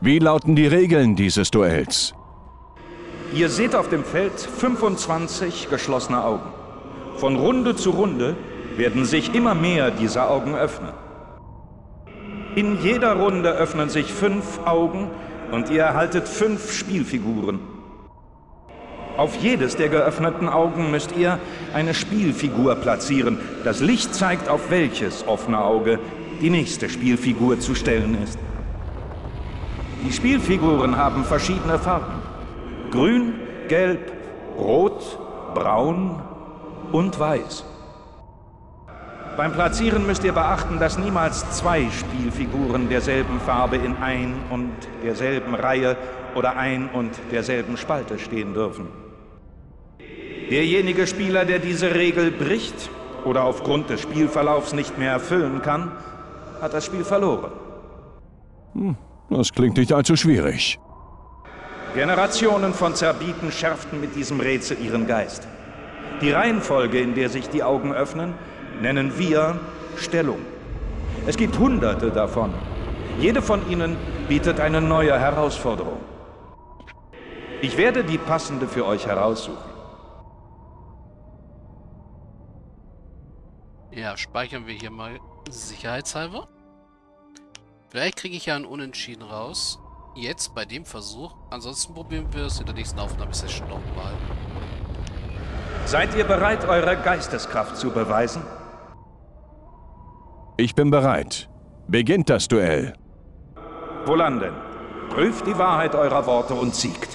Wie lauten die Regeln dieses Duells? Ihr seht auf dem Feld 25 geschlossene Augen. Von Runde zu Runde werden sich immer mehr dieser Augen öffnen. In jeder Runde öffnen sich 5 Augen und ihr erhaltet 5 Spielfiguren. Auf jedes der geöffneten Augen müsst ihr eine Spielfigur platzieren. Das Licht zeigt, auf welches offene Auge die nächste Spielfigur zu stellen ist. Die Spielfiguren haben verschiedene Farben. Grün, Gelb, Rot, Braun und Weiß. Beim Platzieren müsst ihr beachten, dass niemals 2 Spielfiguren derselben Farbe in ein und derselben Reihe oder ein und derselben Spalte stehen dürfen. Derjenige Spieler, der diese Regel bricht oder aufgrund des Spielverlaufs nicht mehr erfüllen kann, hat das Spiel verloren. Das klingt nicht allzu schwierig. Generationen von Zerbiten schärften mit diesem Rätsel ihren Geist. Die Reihenfolge, in der sich die Augen öffnen, nennen wir Stellung. Es gibt Hunderte davon. Jede von ihnen bietet eine neue Herausforderung. Ich werde die passende für euch heraussuchen. Ja, speichern wir hier mal sicherheitshalber. Vielleicht kriege ich ja einen Unentschieden raus. Jetzt bei dem Versuch. Ansonsten probieren wir es in der nächsten Aufnahmesession nochmal. Seid ihr bereit, eure Geisteskraft zu beweisen? Ich bin bereit. Beginnt das Duell. Wohlan denn? Prüft die Wahrheit eurer Worte und siegt.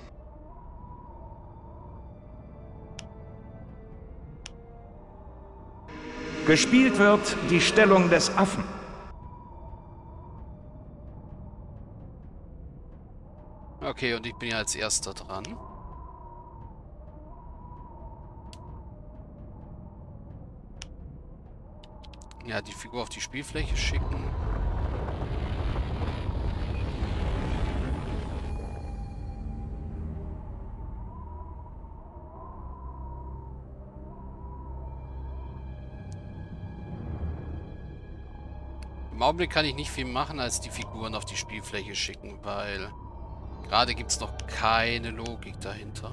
Gespielt wird die Stellung des Affen. Okay, und ich bin ja als Erster dran. Ja, die Figur auf die Spielfläche schicken. Im Augenblick kann ich nicht viel machen, als die Figuren auf die Spielfläche schicken, weil gerade gibt es noch keine Logik dahinter.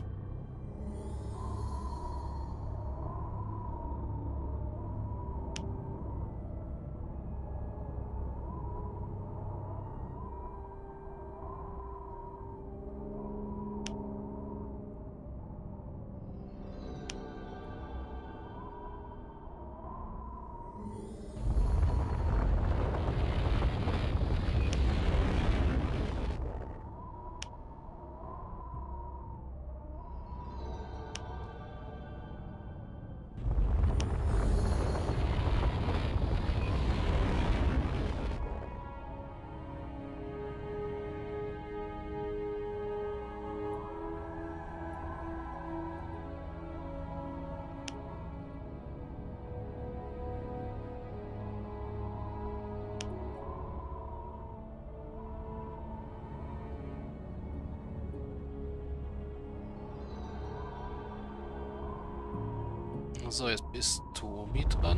So, jetzt bist Tobi dran.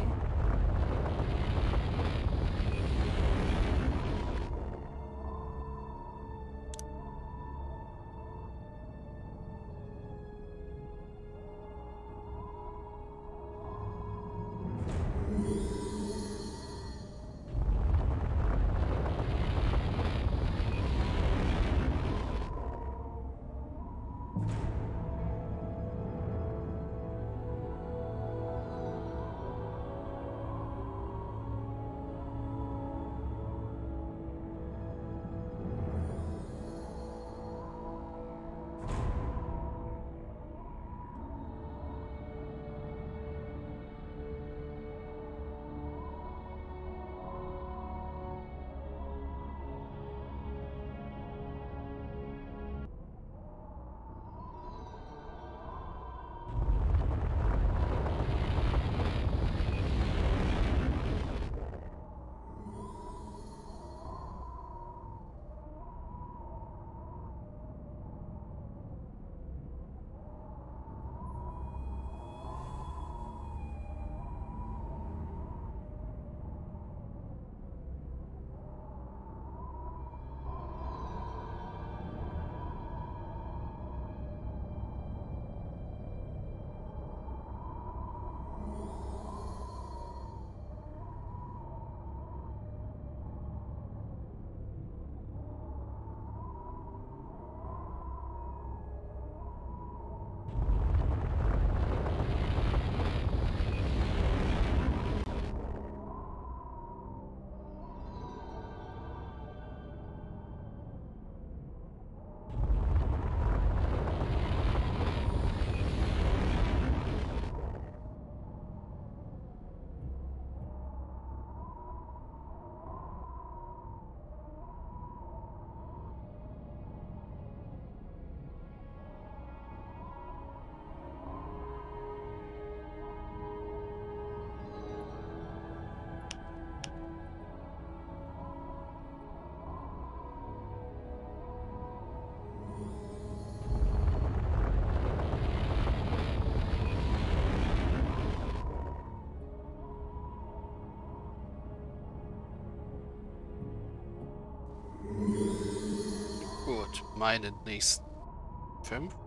Meine nächsten 5.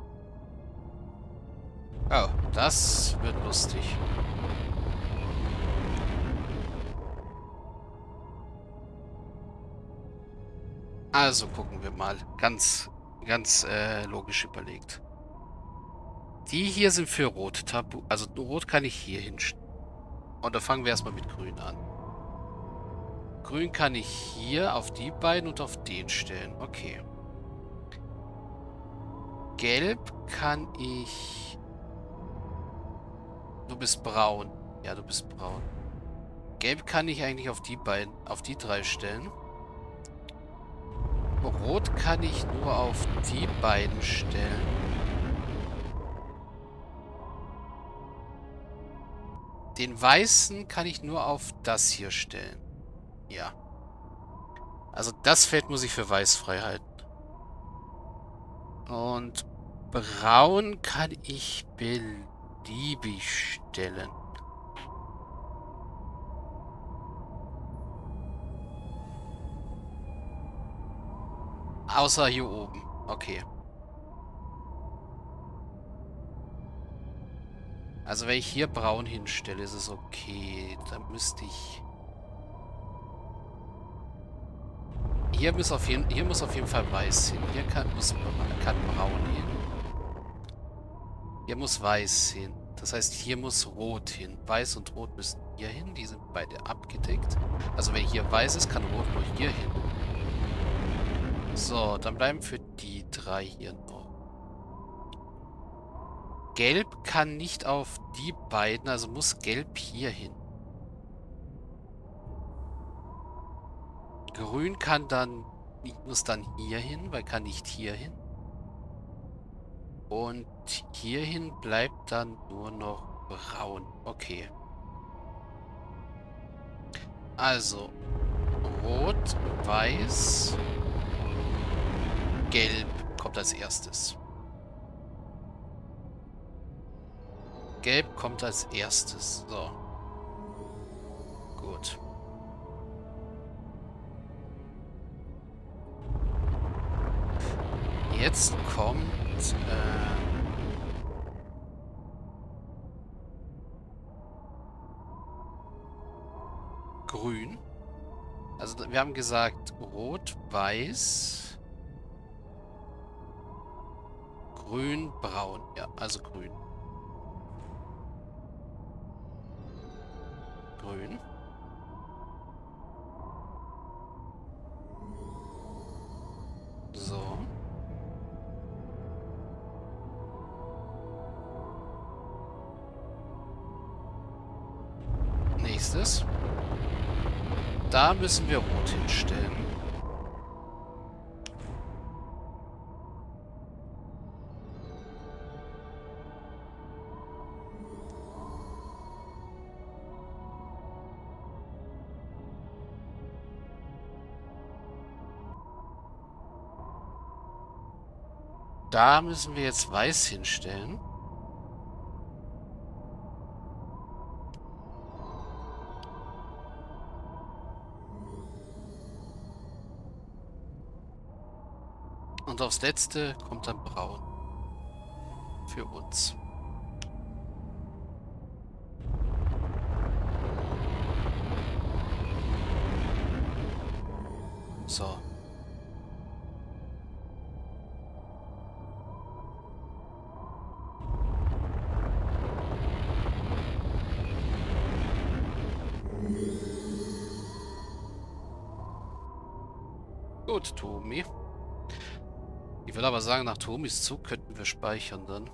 Oh, das wird lustig. Also gucken wir mal. Ganz logisch überlegt. Die hier sind für Rot. Tabu. Also Rot kann ich hier hinstellen. Und da fangen wir erstmal mit Grün an. Grün kann ich hier auf die beiden und auf den stellen. Okay. Gelb kann ich... Du bist braun. Ja, du bist braun. Gelb kann ich eigentlich auf die beiden, auf die 3 stellen. Rot kann ich nur auf die beiden stellen. Den weißen kann ich nur auf das hier stellen. Ja. Also das Feld muss ich für weiß frei halten. Und braun kann ich beliebig stellen. Außer hier oben. Okay. Also wenn ich hier braun hinstelle, ist es okay. Dann müsste ich... Hier muss auf jeden Fall weiß hin. Hier kann braun hin. Hier muss weiß hin. Das heißt, hier muss rot hin. Weiß und rot müssen hier hin. Die sind beide abgedeckt. Also wenn hier weiß ist, kann rot nur hier hin. So, dann bleiben für die 3 hier noch. Gelb kann nicht auf die beiden, also muss Gelb hier hin. Grün kann dann, muss dann hier hin, weil kann nicht hier hin. Und hierhin bleibt dann nur noch braun. Okay. Also, rot, weiß, gelb kommt als erstes. Gelb kommt als erstes. So. Gut. Jetzt kommt Grün. Also wir haben gesagt Rot, Weiß, Grün, Braun. Ja, also Grün. Grün. So. Nächstes. Da müssen wir Rot hinstellen. Da müssen wir jetzt Weiß hinstellen. Und aufs Letzte kommt dann Braun. Für uns. So. Gut, Tomi. Ich will aber sagen, nach Tomis Zug könnten wir speichern dann.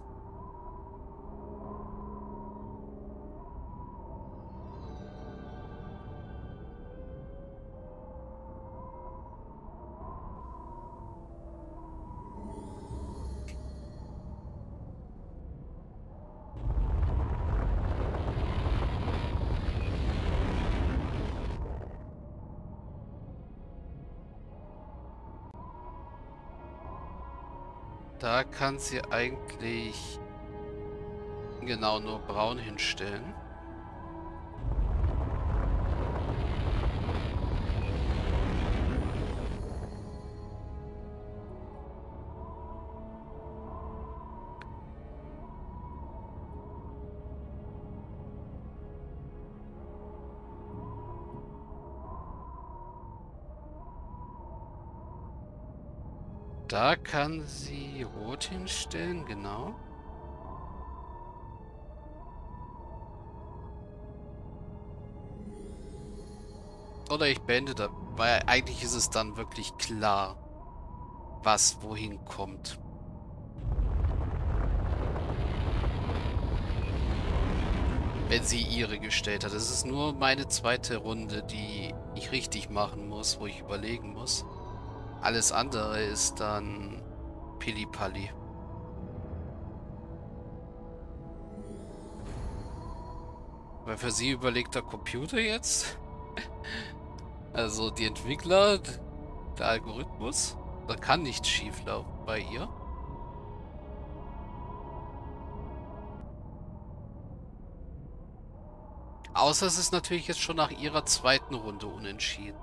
Da kann sie eigentlich genau nur braun hinstellen. Da kann sie rot hinstellen, genau. Oder ich beende da, weil eigentlich ist es dann wirklich klar, was wohin kommt. Wenn sie ihre gestellt hat. Es ist nur meine zweite Runde, die ich richtig machen muss, wo ich überlegen muss. Alles andere ist dann Pillipalli. Weil für sie überlegt der Computer jetzt. Also die Entwickler, der Algorithmus. Da kann nichts schief laufen bei ihr. Außer es ist natürlich jetzt schon nach ihrer zweiten Runde unentschieden.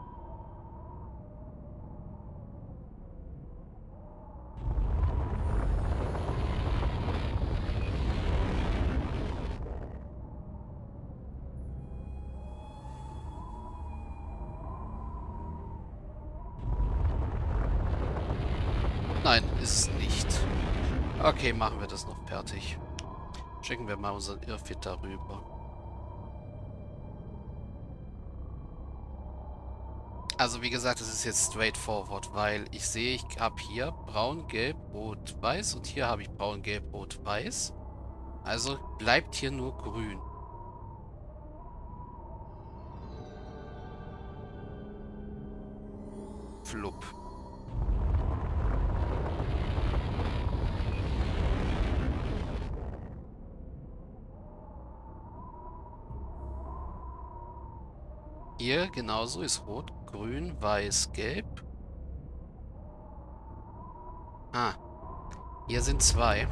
Nein, ist es nicht. Okay, machen wir das noch fertig. Checken wir mal unseren Irrfit darüber. Also wie gesagt, es ist jetzt straightforward, weil ich sehe, ich habe hier braun, gelb, rot, weiß und hier habe ich braun, gelb, rot, weiß. Also bleibt hier nur grün. Flupp. Hier genauso ist rot, grün, weiß, gelb. Ah, hier sind zwei.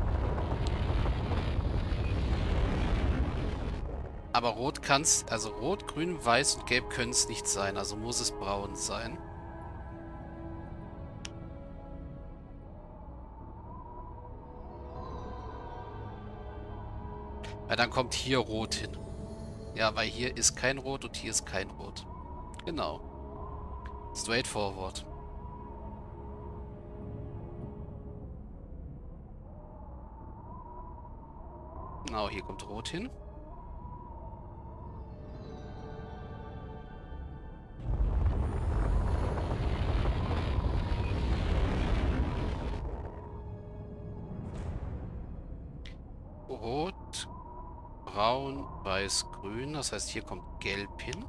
Aber rot kann's, also rot, grün, weiß und gelb können es nicht sein, also muss es braun sein. Weil dann kommt hier rot hin. Ja, weil hier ist kein Rot und hier ist kein Rot. Genau. Straightforward. Genau, hier kommt Rot hin. Rot, braun, weiß, grün. Das heißt, hier kommt gelb hin.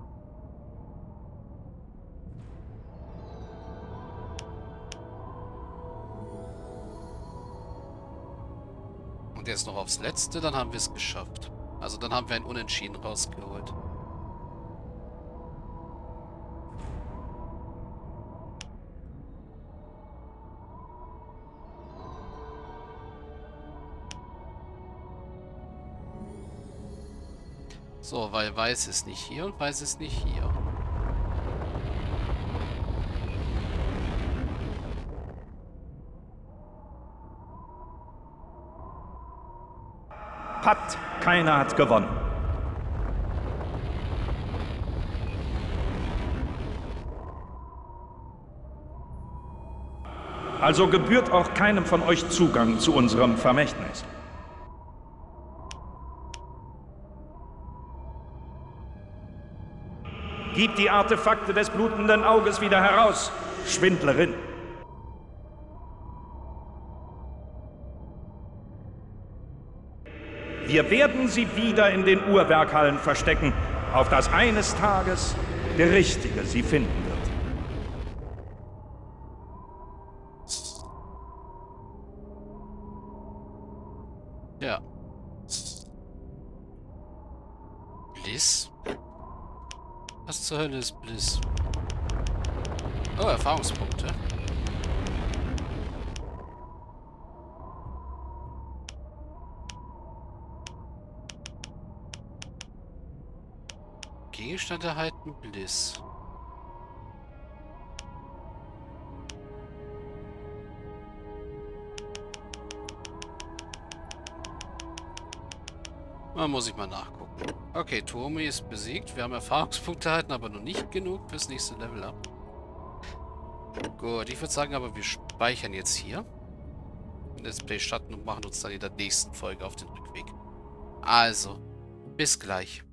Und jetzt noch aufs Letzte, dann haben wir es geschafft. Also dann haben wir ein Unentschieden rausgeholt. So, weil weiß ist nicht hier und weiß ist nicht hier. Patt, keiner hat gewonnen. Also gebührt auch keinem von euch Zugang zu unserem Vermächtnis. Gib die Artefakte des blutenden Auges wieder heraus, Schwindlerin! Wir werden sie wieder in den Uhrwerkhallen verstecken, auf dass eines Tages der Richtige sie finden wird. Ja. Bliss? Was zur Hölle ist Bliss? Oh, Erfahrungspunkte. Gegenstand erhalten, Bliss. Da muss ich mal nachgucken. Okay, Tomi ist besiegt. Wir haben Erfahrungspunkte erhalten, aber noch nicht genug fürs nächste Level up. Gut, ich würde sagen, aber wir speichern jetzt hier. Let's Play starten und machen uns dann in der nächsten Folge auf den Rückweg. Also, bis gleich.